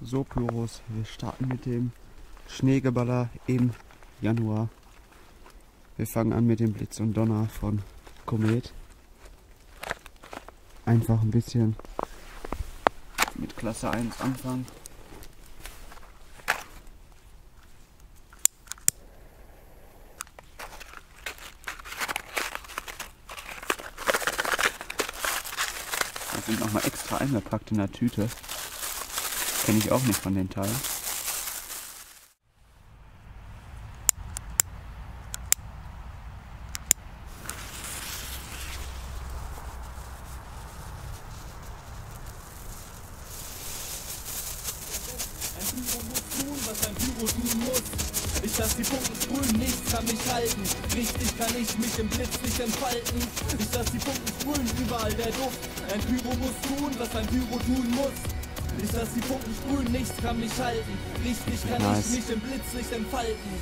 So Pyros, wir starten mit dem Schneegeballer im Januar. Wir fangen an mit dem Blitz und Donner von Komet. Einfach ein bisschen mit Klasse 1 anfangen. Die sind nochmal extra eingepackt in der Tüte. Kenne ich auch nicht von den Teilen. Ein Pyro muss tun, was ein Pyro tun muss. Ich lass die Funken sprühen, nichts kann mich halten. Richtig kann ich mich im Blitz nicht entfalten. Ich lass die Funken sprühen, überall der Duft. Ein Pyro muss tun, was ein Pyro tun muss. Ich lass die Funken sprühen, nichts kann mich halten. Richtig kann ich mich im Blitz nicht entfalten.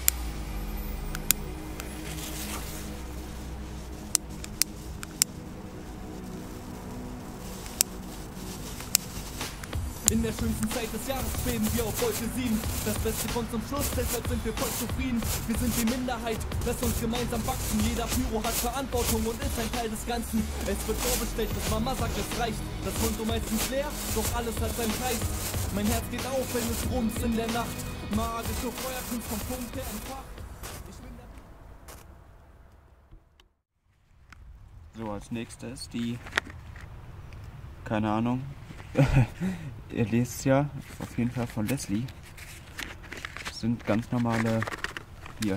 In der schönsten Zeit des Jahres schweben wir auf Wolke 7. Das Beste kommt zum Schluss, deshalb sind wir voll zufrieden. Wir sind die Minderheit, lasst uns gemeinsam wachsen. Jeder Pyro hat Verantwortung und ist ein Teil des Ganzen. Es wird vorbestellt, bis Mama sagt, es reicht. Das Konto meistens leer, doch alles hat seinen Preis. Mein Herz geht auf, wenn es rumst in der Nacht. Magische Feuerkunst vom Punkt her entfacht. So, als nächstes die, keine Ahnung, ihr lest es ja, auf jeden Fall von Leslie. Das sind ganz normale, hier,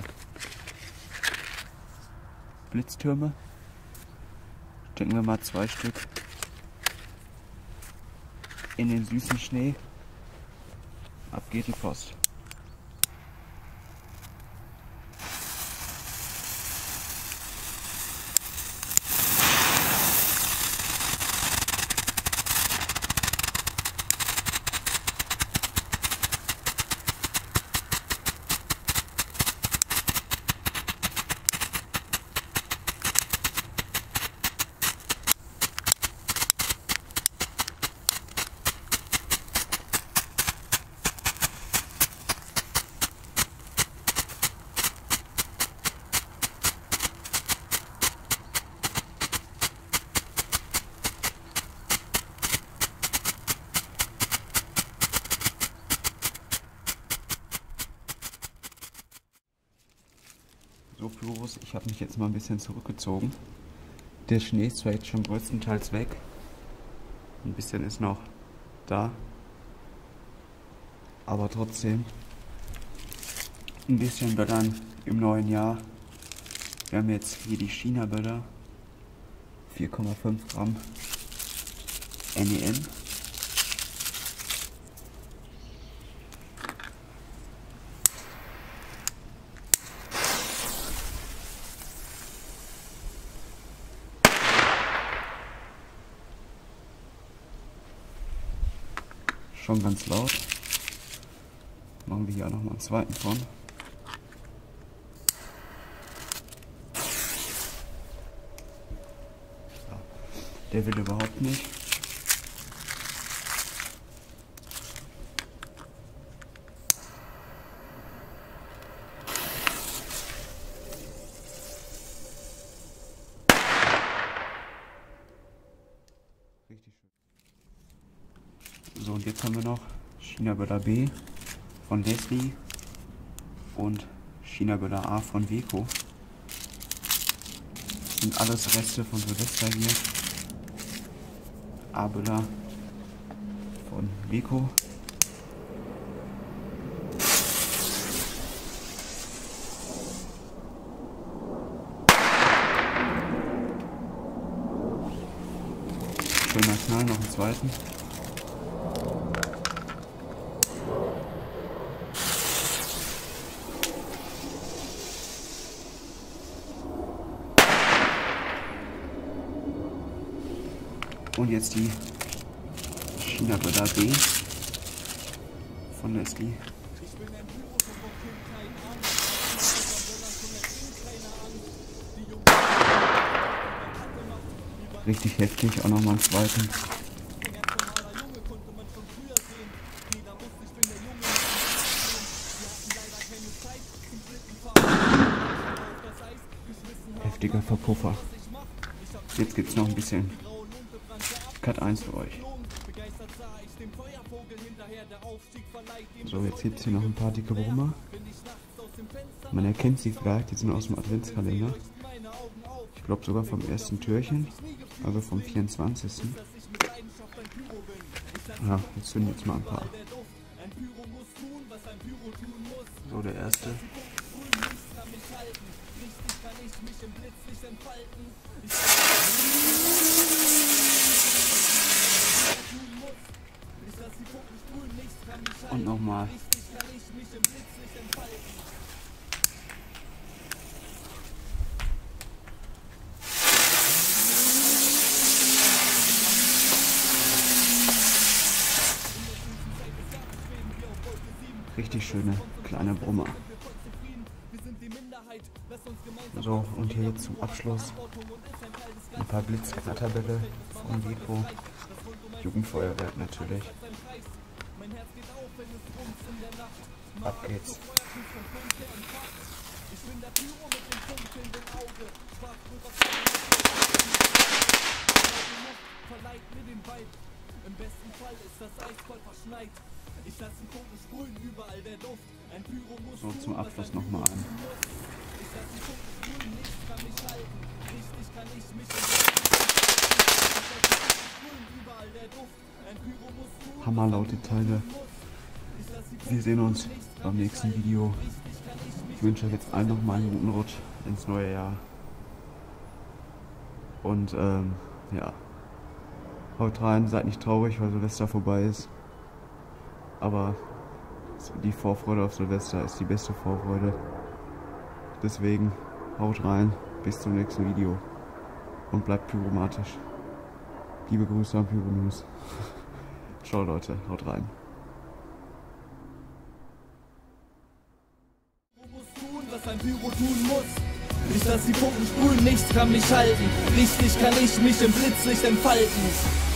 Blitztürme. Stecken wir mal 2 Stück in den süßen Schnee. Ab geht die Post. So Pyros, ich habe mich jetzt mal ein bisschen zurückgezogen. Der Schnee ist zwar jetzt schon größtenteils weg. Ein bisschen ist noch da. Aber trotzdem ein bisschen böllern im neuen Jahr. Wir haben jetzt hier die China-Böller. 4,5 Gramm NEM. Schon ganz laut. Machen wir hier nochmal einen zweiten von. Ja, der will überhaupt nicht. Richtig schön. So, und jetzt haben wir noch China-Böller B von Leslie und China-Böller A von Weco. Das sind alles Reste von Silvester hier. A-Böller von Weco. Schöner Knall, noch einen zweiten. Und jetzt die China-Böller B von Leslie. Richtig heftig, auch nochmal einen zweiten. heftiger Verpuffer. Jetzt gibt es noch ein bisschen Cut 1 für euch. So, jetzt gibt es hier noch ein paar dicke Brummer. Man erkennt sie vielleicht, die sind aus dem Adventskalender. Ich glaube sogar vom ersten Türchen, also vom 24. Ja, jetzt finden wir jetzt mal ein paar. So, der erste. Und nochmal. Richtig schöne kleine Brummer. So, und hier jetzt zum Abschluss ein paar Blitzknatterbälle von Depot. Jugendfeuerwerk natürlich. Ab geht's. Im besten Fall ist das Eis voll verschneit. Ich lasse die Funken sprühen, überall der Duft. Ein Pyro muss so zum Abschluss nochmal an. Ich lasse die Funken sprühen, nichts kann mich halten. Richtig kann ich mich überall der Duft. Ein Pyro muss hammerlaute Teile. Wir sehen uns beim nächsten Video. Ich wünsche euch jetzt allen nochmal einen guten Rutsch ins neue Jahr. Und ja. Haut rein, seid nicht traurig, weil Silvester vorbei ist. Aber die Vorfreude auf Silvester ist die beste Vorfreude. Deswegen haut rein, bis zum nächsten Video. Und bleibt pyromatisch. Liebe Grüße an Pyronews. Ciao Leute, haut rein. Was ein Pyro tun muss. Ich lass die Funken sprühen, nichts kann mich halten. Richtig kann ich mich im Blitzlicht entfalten.